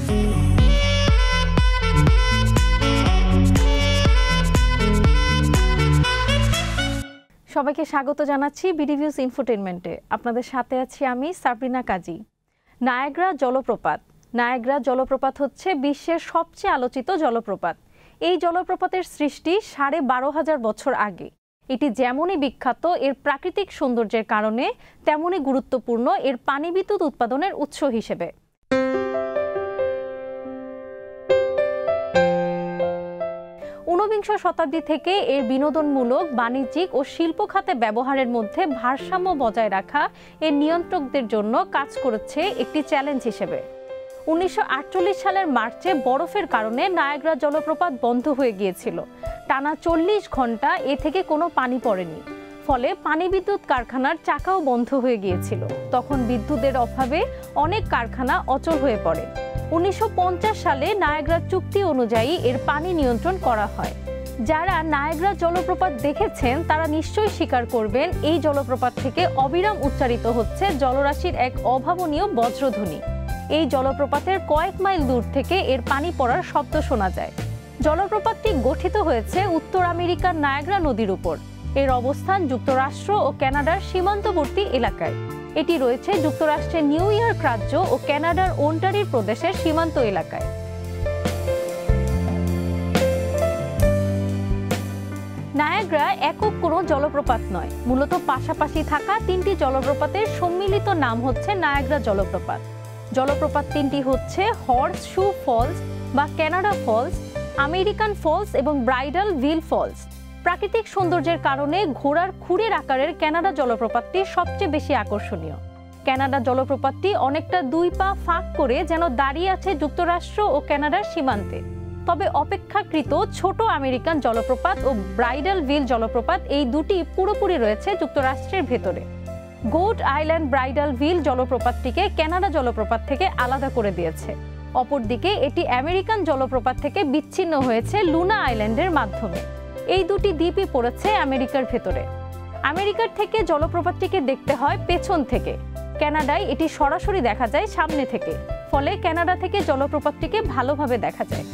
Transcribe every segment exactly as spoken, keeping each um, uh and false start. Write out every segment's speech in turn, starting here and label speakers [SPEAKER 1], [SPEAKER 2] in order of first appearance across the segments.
[SPEAKER 1] সবাইকে স্বাগত জানাচ্ছি বিডিভিউজ ইনফোটেইনমেন্টে। আপনাদের সাথে আছি আমি সাবরিনা কাজী। নায়াগ্রা জলপ্রপাত। নায়াগ্রা জলপ্রপাত হচ্ছে বিশ্বের সবচেয়ে আলোচিত জলপ্রপাত। এই জলপ্রপাতের সৃষ্টি সাড়ে বারো হাজার বছর আগে। এটি যেমনই বিখ্যাত এর প্রাকৃতিক সৌন্দর্যের কারণে, তেমনই গুরুত্বপূর্ণ এর পানি বিদ্যুৎ উৎপাদনের উৎস হিসেবে। ঊনবিংশ শতাব্দী থেকে এর বিনোদনমূলক, বাণিজ্যিক ও শিল্প খাতে ব্যবহারের মধ্যে ভারসাম্য বজায় রাখা এর নিয়ন্ত্রকদের জন্য কাজ করেছে একটি চ্যালেঞ্জ হিসেবে। উনিশশো আটচল্লিশ সালের মার্চে বরফের কারণে নায়াগ্রা জলপ্রপাত বন্ধ হয়ে গিয়েছিল। টানা চল্লিশ ঘন্টা এ থেকে কোনো পানি পড়েনি, ফলে পানি বিদ্যুৎ কারখানার চাকাও বন্ধ হয়ে গিয়েছিল। তখন বিদ্যুতের অভাবে অনেক কারখানা অচল হয়ে পড়ে। উনিশশো পঞ্চাশ সালে নায়াগ্রা চুক্তি অনুযায়ী এর পানি নিয়ন্ত্রণ করা হয়। যারা নায়াগ্রা জলপ্রপাত দেখেছেন তারা নিশ্চয়ই স্বীকার করবেন এই জলপ্রপাত থেকে অবিরাম উচ্চারিত হচ্ছে জলরাশির এক অভাবনীয় বজ্রধ্বনি। এই জলপ্রপাতের কয়েক মাইল দূর থেকে এর পানি পড়ার শব্দ শোনা যায়। জলপ্রপাতটি গঠিত হয়েছে উত্তর আমেরিকার নায়াগ্রা নদীর উপর। এর অবস্থান যুক্তরাষ্ট্র ও কানাডার সীমান্তবর্তী এলাকায়। এটি রয়েছে যুক্তরাষ্ট্রের নিউ ইয়র্ক রাজ্য ও কানাডার ওন্টারিও প্রদেশের সীমান্ত এলাকায়। নায়াগ্রা একক কোনো জলপ্রপাত নয়, মূলত পাশাপাশি থাকা তিনটি জলপ্রপাতের সম্মিলিত নাম হচ্ছে নায়াগ্রা জলপ্রপাত। জলপ্রপাত তিনটি হচ্ছে হর্স শু ফলস বা কানাডা ফলস, আমেরিকান ফলস এবং ব্রাইডাল ভিল ফলস। প্রাকৃতিক সৌন্দর্যের কারণে ঘোড়ার খুরের আকারের কানাডা জলপ্রপাতটি সবচেয়ে বেশি আকর্ষণীয়। কানাডা জলপ্রপাতটি অনেকটা দুই পা ফাঁক করে যেন দাঁড়িয়ে আছে যুক্তরাষ্ট্র ও কানাডার সীমান্তে। তবে অপেক্ষাকৃত ছোট আমেরিকান জলপ্রপাত ও ব্রাইডাল ভিল জলপ্রপাত এই দুটি পুরোপুরি রয়েছে যুক্তরাষ্ট্রের ভেতরে। গোট আইল্যান্ড ব্রাইডাল ভিল জলপ্রপাতটিকে কানাডা জলপ্রপাত থেকে আলাদা করে দিয়েছে। অপরদিকে এটি আমেরিকান জলপ্রপাত থেকে বিচ্ছিন্ন হয়েছে লুনা আইল্যান্ডের মাধ্যমে। এই দুটি দ্বীপই পড়েছে আমেরিকার ভেতরে। আমেরিকার থেকে জলপ্রপাতটিকে দেখতে হয় পেছন থেকে, কানাডায় এটি সরাসরি দেখা যায় সামনে থেকে, ফলে কানাডা থেকে জলপ্রপাতটিকে ভালোভাবে দেখা যায়।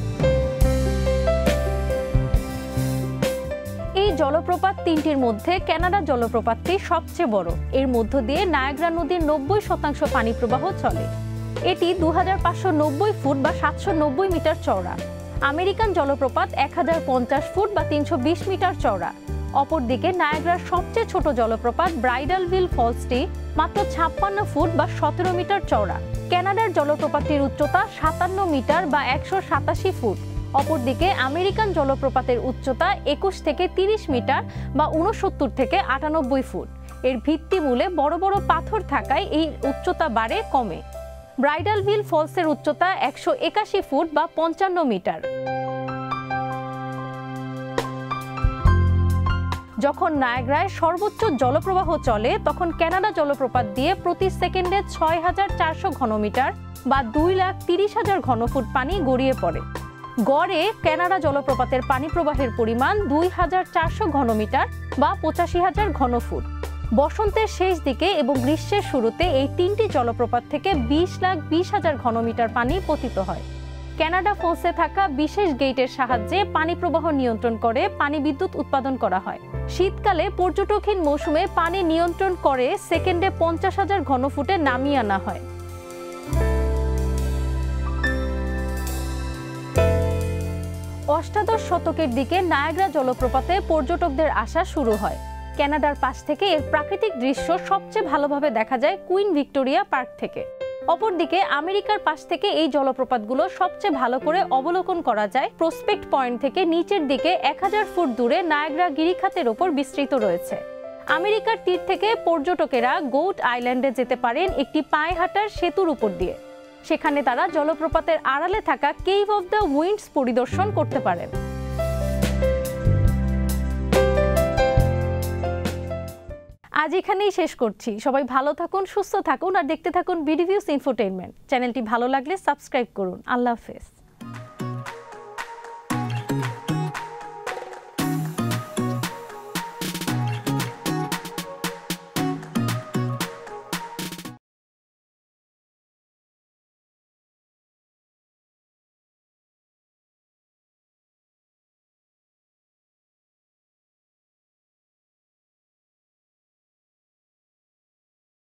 [SPEAKER 1] এই জলপ্রপাত তিনটির মধ্যে কানাডা জলপ্রপাতটি সবচেয়ে বড়। এর মধ্য দিয়ে নায়াগ্রা নদীর নব্বই শতাংশ পানি প্রবাহ চলে। এটি দু হাজার পাঁচশো নব্বই ফুট বা সাতশো নব্বই মিটার চওড়া। আমেরিকান জলপ্রপাত এক হাজার পঞ্চাশ ফুট বা তিনশো বিশ মিটার চওড়া। অপরদিকে নায়াগ্রার সবচেয়ে ছোট জলপ্রপাত ব্রাইডাল ভিল ফলসটি মাত্র ছাপ্পান্ন ফুট বা সতেরো মিটার চওড়া। কানাডার জলপ্রপাতটির উচ্চতা সাতান্ন মিটার বা একশো সাতাশি ফুট। অপরদিকে আমেরিকান জলপ্রপাতের উচ্চতা একুশ থেকে তিরিশ মিটার বা উনসত্তর থেকে আটানব্বই ফুট। এর ভিত্তিমূলে বড় বড় পাথর থাকায় এই উচ্চতা বাড়ে কমে। ব্রাইডাল ভিল ফলসের উচ্চতা একশো একাশি ফুট বা পঞ্চান্ন মিটার। যখন নায়াগ্রায় সর্বোচ্চ জলপ্রবাহ চলে তখন কানাডা জলপ্রপাত দিয়ে প্রতি সেকেন্ডে ছয় হাজার চারশো ঘনমিটার বা দুই লাখ তিরিশ হাজার ঘনফুট পানি গড়িয়ে পড়ে। গড়ে কানাডা জলপ্রপাতের পানি প্রবাহের পরিমাণ দুই হাজার চারশো ঘনমিটার বা পঁচাশি হাজার ঘনফুট। বসন্তের শেষ দিকে এবং গ্রীষ্মের শুরুতে এই তিনটি জলপ্রপাত থেকে বিশ লাখ বিশ হাজার ঘনমিটার পানি পতিত হয়। কানাডা ফলসে থাকা বিশেষ গেটের সাহায্যে পানি প্রবাহ নিয়ন্ত্রণ করে পানি বিদ্যুৎ উৎপাদন করা হয়। শীতকালে পর্যটকহীন মৌসুমে পানি নিয়ন্ত্রণ করে সেকেন্ডে পঞ্চাশ হাজার ঘনফুটে নামিয়ে আনা হয়। অষ্টাদশ শতকের দিকে নায়াগ্রা জলপ্রপাতে পর্যটকদের আসা শুরু হয়। কানাডার পাশ থেকে এর প্রাকৃতিক দৃশ্য সবচেয়ে ভালোভাবে দেখা যায় কুইন ভিক্টোরিয়া পার্ক থেকে। অপরদিকে আমেরিকার পাশ থেকে এই জলপ্রপাতগুলো সবচেয়ে ভালো করে অবলোকন করা যায় প্রসপেক্ট পয়েন্ট থেকে নিচের দিকে এক হাজার ফুট দূরে নায়াগ্রা গিরিখাতের ওপর বিস্তৃত রয়েছে। আমেরিকার তীর থেকে পর্যটকেরা গোট আইল্যান্ডে যেতে পারেন একটি পায়ে হাঁটার সেতুর উপর দিয়ে। সেখানে তারা জলপ্রপাতের আড়ালে থাকা কেভ অফ দ্য উইন্ডস পরিদর্শন করতে পারেন। আজ এখানেই শেষ করছি। সবাই ভালো থাকুন, সুস্থ থাকুন আর দেখতে থাকুন বিডিভিউজ ইনফোটেইনমেন্ট। চ্যানেলটি ভালো লাগলে সাবস্ক্রাইব করুন। আল্লাহ হাফেজ।